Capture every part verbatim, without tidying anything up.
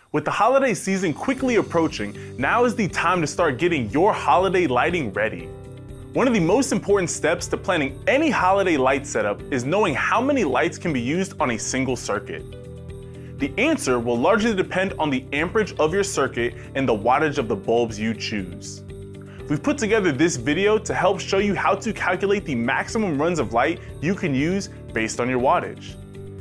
With the holiday season quickly approaching, now is the time to start getting your holiday lighting ready. One of the most important steps to planning any holiday light setup is knowing how many lights can be used on a single circuit. The answer will largely depend on the amperage of your circuit and the wattage of the bulbs you choose. We've put together this video to help show you how to calculate the maximum runs of light you can use based on your wattage.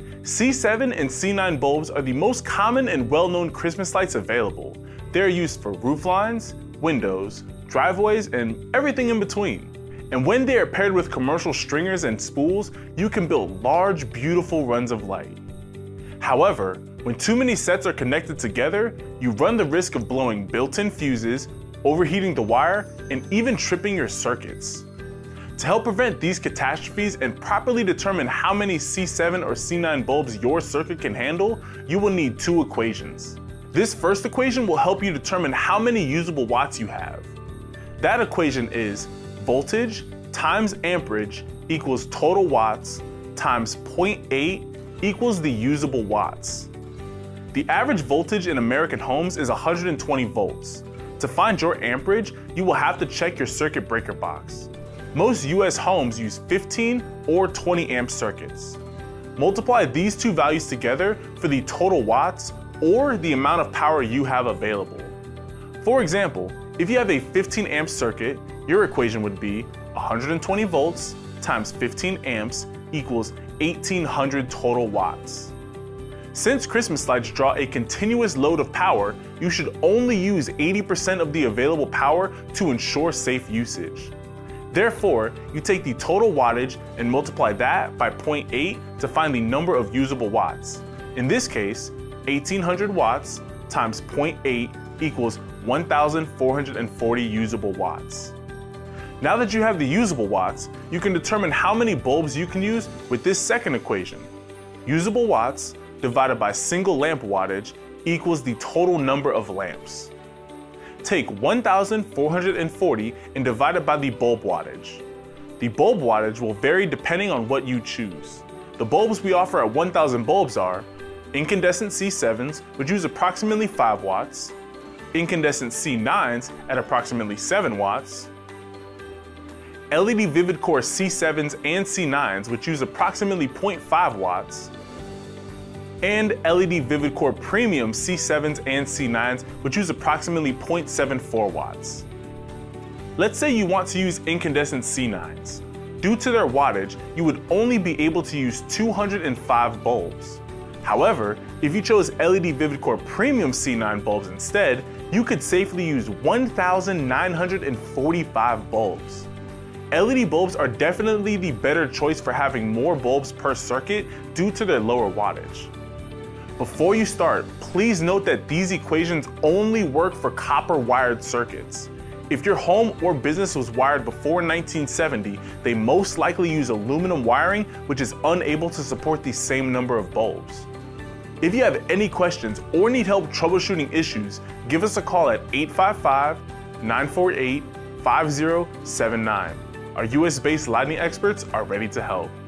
C seven and C nine bulbs are the most common and well-known Christmas lights available. They are used for roof lines, windows, driveways, and everything in between. And when they are paired with commercial stringers and spools, you can build large, beautiful runs of light. However, when too many sets are connected together, you run the risk of blowing built-in fuses, overheating the wire, and even tripping your circuits. To help prevent these catastrophes and properly determine how many C seven or C nine bulbs your circuit can handle, you will need two equations. This first equation will help you determine how many usable watts you have. That equation is voltage times amperage equals total watts times zero point eight equals the usable watts. The average voltage in American homes is one hundred twenty volts. To find your amperage, you will have to check your circuit breaker box. Most U S homes use fifteen or twenty amp circuits. Multiply these two values together for the total watts or the amount of power you have available. For example, if you have a fifteen amp circuit, your equation would be one hundred twenty volts times fifteen amps equals eighteen hundred total watts. Since Christmas lights draw a continuous load of power, you should only use eighty percent of the available power to ensure safe usage. Therefore, you take the total wattage and multiply that by zero point eight to find the number of usable watts. In this case, eighteen hundred watts times zero point eight equals one thousand four hundred forty usable watts. Now that you have the usable watts, you can determine how many bulbs you can use with this second equation. Usable watts divided by single lamp wattage equals the total number of lamps. Take one thousand four hundred forty and divide it by the bulb wattage. The bulb wattage will vary depending on what you choose. The bulbs we offer at one thousand bulbs are incandescent C sevens, which use approximately five watts, incandescent C nines at approximately seven watts, L E D Vivid Core C sevens and C nines, which use approximately zero point five watts, and L E D Vivid Core Premium C sevens and C nines, which use approximately zero point seven four watts. Let's say you want to use incandescent C nines. Due to their wattage, you would only be able to use two hundred five bulbs. However, if you chose L E D Vivid Core Premium C nine bulbs instead, you could safely use one thousand nine hundred forty-five bulbs. L E D bulbs are definitely the better choice for having more bulbs per circuit due to their lower wattage. Before you start, please note that these equations only work for copper wired circuits. If your home or business was wired before nineteen seventy, they most likely use aluminum wiring, which is unable to support the same number of bulbs. If you have any questions or need help troubleshooting issues, give us a call at eight five five, nine four eight, five zero seven nine. Our U S based lighting experts are ready to help.